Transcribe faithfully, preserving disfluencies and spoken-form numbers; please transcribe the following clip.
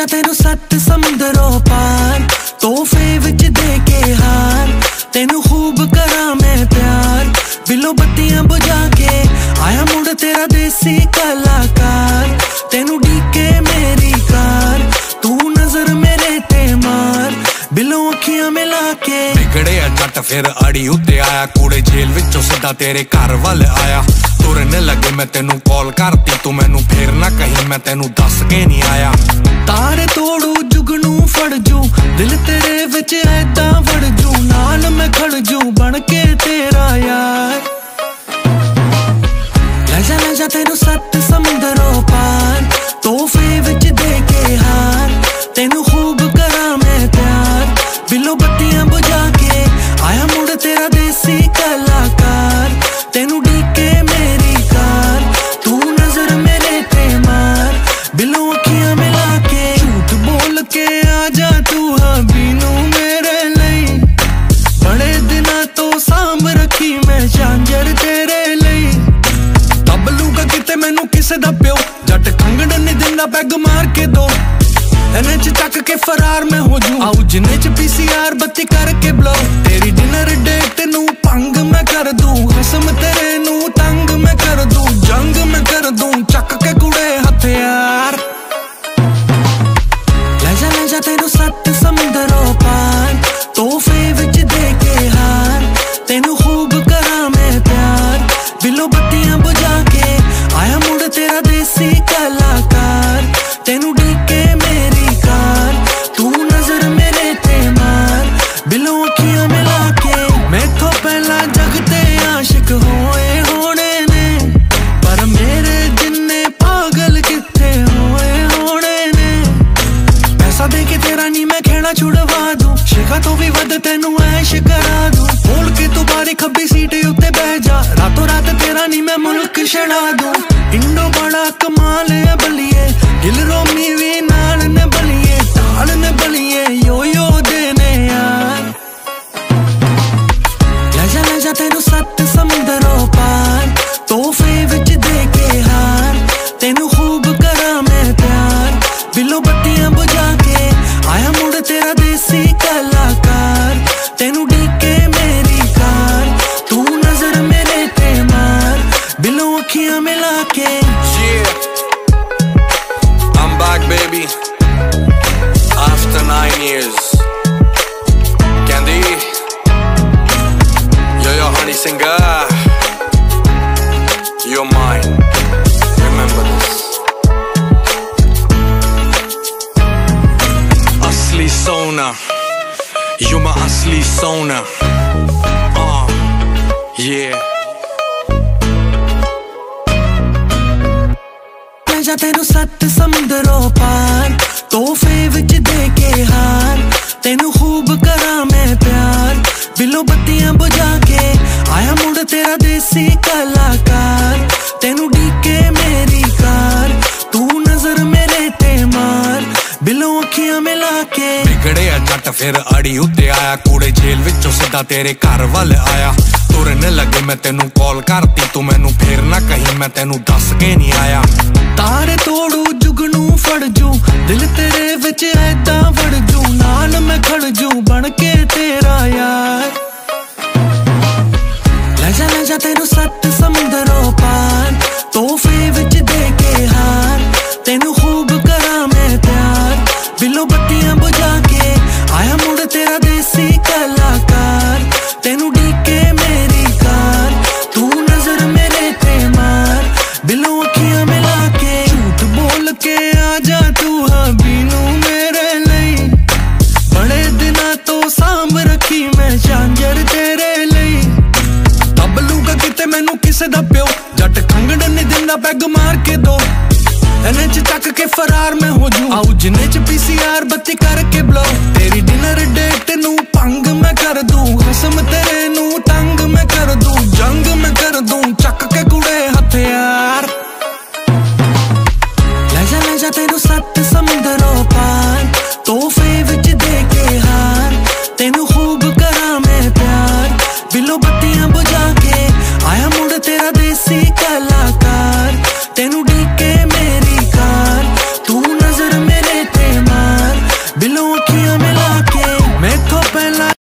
जा तेनू सत्त समुंदरों पार, तोहफे विच दे के हार। तेनू खूब करा मैं प्यार, बिलो बत्तियां बुझा के आया मुड़ तेरा देसी कलाकार। तेनू डीके मेरी कार, तू नजर मेरे ते मार, बिलो अखियां मिला के। बिगड़े जट फिर अड़ी उत्ते आया, कूड़े जेल विचों सीधा तेरे घर वाल आया। तुरन लगे मैं तेनू कॉल करती, तू मैनू फिर ना कहीं मैं तेनू दस के नहीं आया। तारे तोड़ू जुगनू फड़ जू, दिल तेरे विच ऐदा वड़ जू, नाल मैं खड़ जू बन के तेरा यार। ले जा ले जा तेनू सत्त समुंदरों पार, तोहफे विच दे के हार। तेनू खूब करा मैं प्यार, बिलो बत्तियां बुझा के आया मुड़ तेरा देसी कलाकार। तेनू डीके मेरी कार, तू नजर मेरे ते मार, बिलो अखियां मिला के। झूठ बोल के आजा तू हबीनू मेरे लई, बड़े दिना तो सांभ रखी मैं झांझर तेरे लई। तबलूगा किते मैनू किसे दा प्यो, जट खंगड़ नहीं दिंदा पैग मार के दो। एने च चक के फरार मैं हो जू, आऊ जिन्ने च पीसीआर बत्ती करके ब्लो। तेरी डिनर डेट नू भंग मैं कर दूं, कसम तेरे नू तंग मैं कर दूं, जंग मैं कर दूं चक के कुड़े हथियार। ले जा ले जा तेनू सत्त समुंदरों पार, तोहफे विच दे के हार। तेनू खूब करा मैं प्यार, बिलो बत्तियां बुझा के आया मुड़ तेरा देसी कलाकार। तेनू डीके मेरी कार, तू नजर मेरे ते मार, बिलो अखियां मिला के। मैथों पहला जग ते आशिक होए होने ने, पर मेरे जिन्ने पागल किथे होए होने ने। पैसा दे के तेरा नी मैं खेड़ा छुड़वा दूं, शिखा तो भी वध तेनू ऐश करा दूं। बोल के तू बारी खब्बी सीट उत्ते बह जा, रातों रात तेरा नी मैं मुल्क छड़ा दूं। इंडो बड़ा कमाल है बलिए, दिल रोमी भी नाल ने बलिए, ताल ने बलिए यो यो देने यार। ले जा ले जा तेनू सत्त समुंदरों पार, तोहफे विच दे के हार। तेनू खूब करा मैं प्यार, बिलो बत्तियां बुझा के आया मुड़ तेरा देसी कलाकार। तेनू डीके मेरी कार, तू नजर मेरे ते मार, बिलो अखियां मिला के। Back baby, after nine years. Candy, you're your honey singer, you're mine, remember this. Asli sona, you're my asli sona, uh, yeah. जा तेनू सत्त समुंदरों पार, तोहफे विच दे के हार। तेनू खूब करा मैं प्यार, बिलो बत्तियां बुझा के आया मुड़ तेरा देसी कलाकार। तेनू डीके मेरी कार, तू नजर मेरे ते मार, बिलो अखियां मिला के। बिगड़े जट फिर अड़ी उत्ते आया, कूड़े जेल विचों सीधा तेरे घर वाल आया। तुरन लगे मैं तेनू कॉल करती, तू मैनू फिर ना कहीं मैं तेनू दस के नहीं आया। तारे तोड़ू जुगनू फड़ जू, दिल तेरे विच ऐदा वड़ जू, नाल मैं खड़ जू बन के तेरा यार। ले जा ले जा तेनू सत्त समुंदरों पार, तोहफे विच दे के हार। तेनू खूब करा मैं प्यार, बिलो बत्तियां बुझा के आया मुड़ तेरा देसी कलाकार। तेनू डीके मेरी कार, तू नजर मेरे ते मार, बिलो अखियां मिला के। झूठ बोल के आजा तू हबीनू मेरे लई, बड़े दिना तो सांभ रखी मैं झांझर तेरे लई। तबलूगा किते मैनू किसे दा प्यो, जट खंगड़ नहीं दिंदा पैग मार के दो। एने च चक के फरार मैं हो जू, आऊ जिन्ने च पीसीआर बत्ती करके ब्लो। तेरी